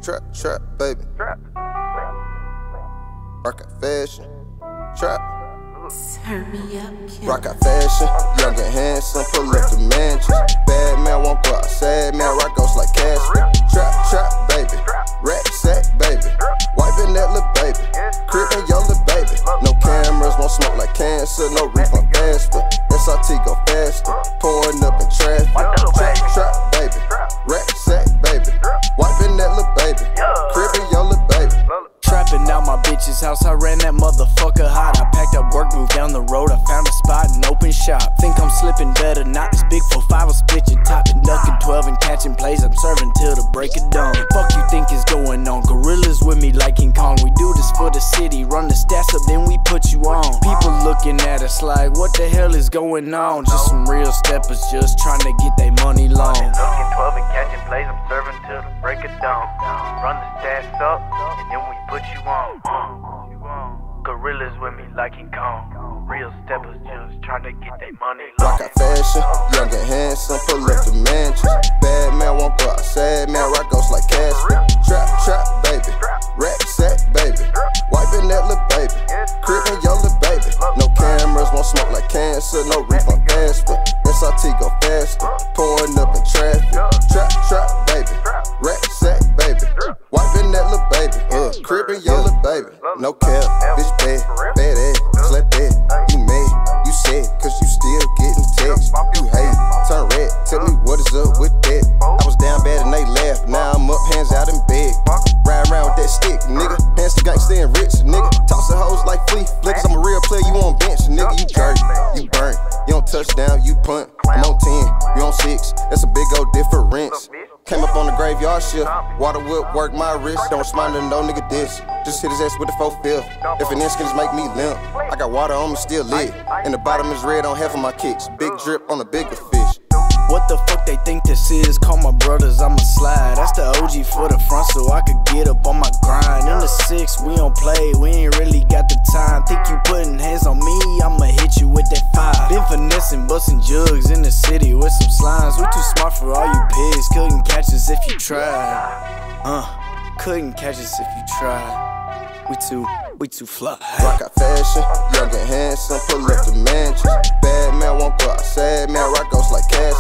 Trap, baby. Rock out fashion. Trap. Turn me up, kid. Rock out fashion. Young and handsome, pull up the mansions. Bad man won't go outside, man. Rock goes like Casper. Trap, baby. Rat sack, baby. Wiping that little baby. Crippin' your little baby. No cameras, won't smoke like cancer. No refund faster. SRT go faster. Pouring up in traffic. Trap, baby. Rat sack, baby. Wiping that little baby. Crippin' your little baby. Trapping out my bitch's house, I ran that motherfucker hot. I packed up work, moved down the road, I found a spot and open shop. Think I'm slipping better, not this big for 5, I'll split your top. And ducking 12 and catching plays, I'm serving till the break of dawn. Fuck you think is going on, gorillas with me like King Kong. We do this for the city, run the stats up, then we put you on. People looking at us like, what the hell is going on? Just some real steppers just trying to get their money long. Ducking 12 and catching plays, I'm serving till the break of dawn. Run the stats up, and then we put you on. Gorillas with me like King Kong. Real steppers just trying to get their money long. Rock out fashion, young and handsome, pull up the mansions. Bad man won't go outside, man. Rock goes like Casper. Trap, baby. Rat sack, baby. Wiping that little baby. Crippin' your little baby. No cameras, won't smoke like cancer. No refund faster. SRT go faster. Pouring up in traffic. Trap, baby. Rat sack, baby. Wiping that little baby. Crippin' your little baby. No cap, bitch bad ass, slap that. You mad, you sad, cause you still getting texts. You hate, turn red, tell me what is up with that. I was down bad and they laughed, now I'm up, hands out in bed. Ride around with that stick, nigga, hands to gangsta and rich, nigga. Tossing hoes like flea flickers, I'm a real player, you on bench, nigga. You dirty, you burnt, you on touchdown, you punt. I'm on 10, you on 6, that's a big old difference. Came up on the graveyard shift, water whip work my wrist. Don't respond to no nigga diss, just hit his ass with the 4-5. If an inch can make me limp, I got water on me still lit. And the bottom is red on half of my kicks, big drip on a bigger fish. What the fuck they think this is? Call my brothers, I'ma slide. That's the OG for the front so I could get up on my grind. In the 6, we don't play, we ain't really got the time. Think you putting hands on me, I'ma hit you with that 5. Been finessing, busting jugs in the city with some slimes. We too smart for all you pigs, couldn't catch us if you tried. Couldn't catch us if you tried. We too fly. Rock out fashion, young and handsome, pull up the mansions. Bad man won't go outside, man. Rock goes like Casper.